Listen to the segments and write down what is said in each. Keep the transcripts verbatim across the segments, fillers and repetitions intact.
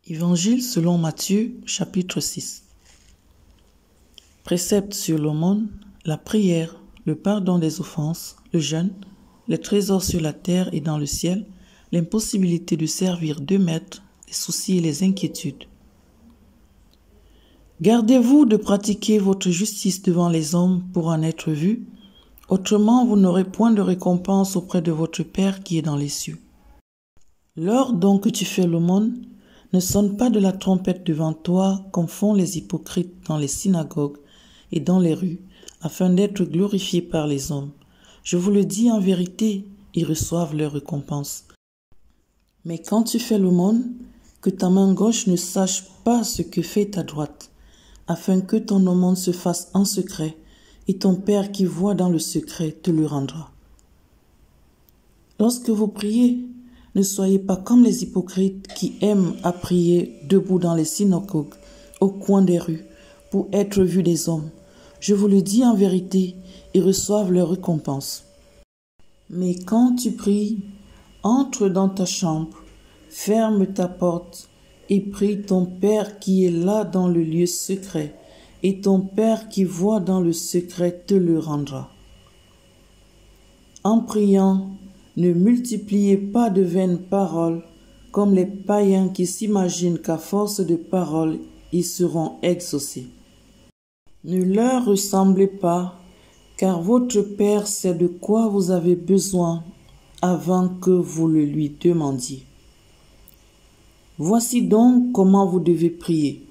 Évangile selon Matthieu, chapitre six. Préceptes sur l'aumône, la prière, le pardon des offenses, le jeûne, les trésors sur la terre et dans le ciel, l'impossibilité de servir deux maîtres, les soucis et les inquiétudes. Gardez-vous de pratiquer votre justice devant les hommes pour en être vus, autrement vous n'aurez point de récompense auprès de votre Père qui est dans les cieux. Lors donc que tu fais l'aumône, ne sonne pas de la trompette devant toi comme font les hypocrites dans les synagogues et dans les rues, afin d'être glorifiés par les hommes. Je vous le dis en vérité, ils reçoivent leur récompense. Mais quand tu fais l'aumône, que ta main gauche ne sache pas ce que fait ta droite, afin que ton aumône se fasse en secret, et ton Père qui voit dans le secret te le rendra. Lorsque vous priez, ne soyez pas comme les hypocrites qui aiment à prier debout dans les synagogues, au coin des rues, pour être vus des hommes. Je vous le dis en vérité, ils reçoivent leur récompense. Mais quand tu pries, entre dans ta chambre, ferme ta porte et prie ton Père qui est là dans le lieu secret, et ton Père qui voit dans le secret te le rendra. En priant, ne multipliez pas de vaines paroles comme les païens qui s'imaginent qu'à force de paroles, ils seront exaucés. Ne leur ressemblez pas, car votre Père sait de quoi vous avez besoin avant que vous le lui demandiez. Voici donc comment vous devez prier.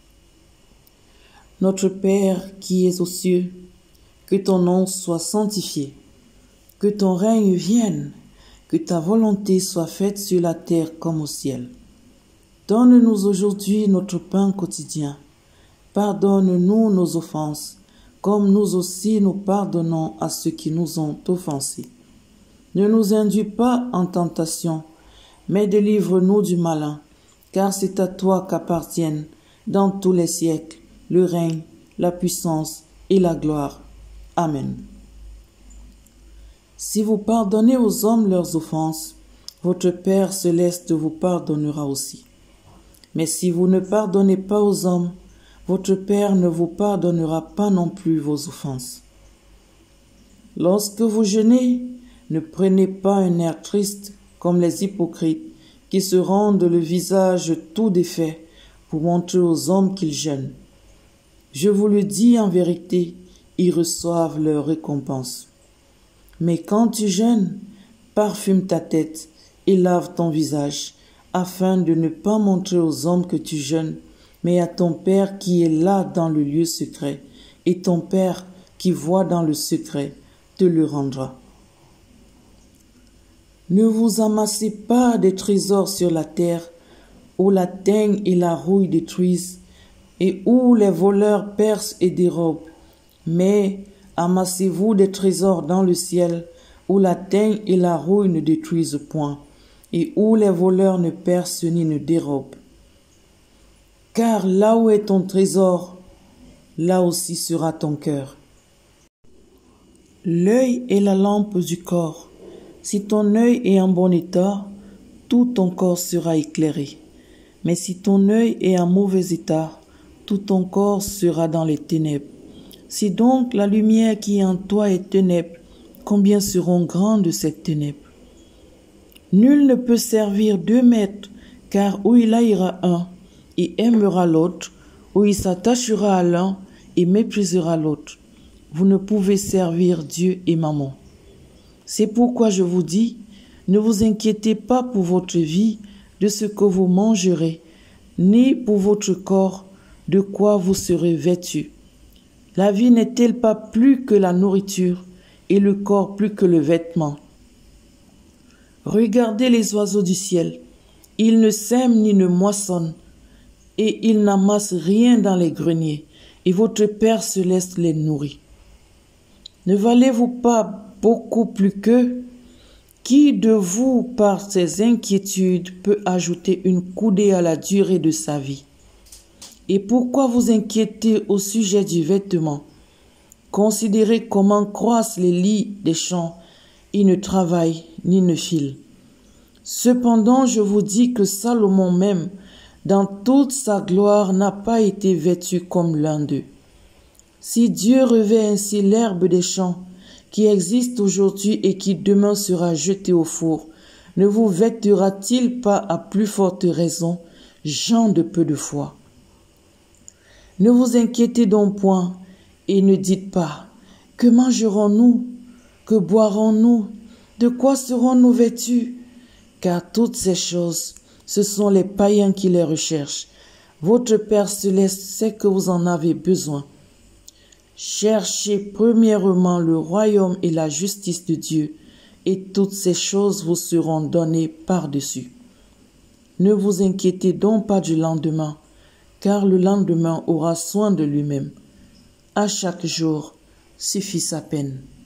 Notre Père qui es aux cieux, que ton nom soit sanctifié, que ton règne vienne, que ta volonté soit faite sur la terre comme au ciel. Donne-nous aujourd'hui notre pain quotidien. Pardonne-nous nos offenses, comme nous aussi nous pardonnons à ceux qui nous ont offensés. Ne nous induis pas en tentation, mais délivre-nous du malin, car c'est à toi qu'appartiennent, dans tous les siècles, le règne, la puissance et la gloire. Amen. Si vous pardonnez aux hommes leurs offenses, votre Père céleste vous pardonnera aussi. Mais si vous ne pardonnez pas aux hommes, votre Père ne vous pardonnera pas non plus vos offenses. Lorsque vous jeûnez, ne prenez pas un air triste comme les hypocrites qui se rendent le visage tout défait pour montrer aux hommes qu'ils jeûnent. Je vous le dis en vérité, ils reçoivent leur récompense. Mais quand tu jeûnes, parfume ta tête et lave ton visage, afin de ne pas montrer aux hommes que tu jeûnes, mais à ton Père qui est là dans le lieu secret, et ton Père qui voit dans le secret te le rendra. Ne vous amassez pas des trésors sur la terre, où la teigne et la rouille détruisent, et où les voleurs percent et dérobent, mais amassez-vous des trésors dans le ciel, où la teigne et la rouille ne détruisent point, et où les voleurs ne percent ni ne dérobent. Car là où est ton trésor, là aussi sera ton cœur. L'œil est la lampe du corps. Si ton œil est en bon état, tout ton corps sera éclairé. Mais si ton œil est en mauvais état, tout ton corps sera dans les ténèbres. Si donc la lumière qui est en toi est ténèbre, combien seront grandes ces ténèbres? Nul ne peut servir deux maîtres, car ou il haïra un et aimera l'autre, ou il s'attachera à l'un et méprisera l'autre. Vous ne pouvez servir Dieu et Mammon. C'est pourquoi je vous dis, ne vous inquiétez pas pour votre vie de ce que vous mangerez, ni pour votre corps de quoi vous serez vêtus. La vie n'est-elle pas plus que la nourriture, et le corps plus que le vêtement? Regardez les oiseaux du ciel. Ils ne sèment ni ne moissonnent, et ils n'amassent rien dans les greniers, et votre Père céleste les nourrit. Ne valez-vous pas beaucoup plus qu'eux? Qui de vous, par ses inquiétudes, peut ajouter une coudée à la durée de sa vie? Et pourquoi vous inquiétez au sujet du vêtement? Considérez comment croissent les lys des champs, ils ne travaillent ni ne filent. Cependant, je vous dis que Salomon même, dans toute sa gloire, n'a pas été vêtu comme l'un d'eux. Si Dieu revêt ainsi l'herbe des champs, qui existe aujourd'hui et qui demain sera jetée au four, ne vous vêtera-t-il pas à plus forte raison, gens de peu de foi? Ne vous inquiétez donc point, et ne dites pas, que mangerons-nous? Que boirons-nous? De quoi serons-nous vêtus? Car toutes ces choses, ce sont les païens qui les recherchent. Votre Père céleste sait que vous en avez besoin. Cherchez premièrement le royaume et la justice de Dieu, et toutes ces choses vous seront données par-dessus. Ne vous inquiétez donc pas du lendemain, car le lendemain aura soin de lui-même. À chaque jour suffit sa peine.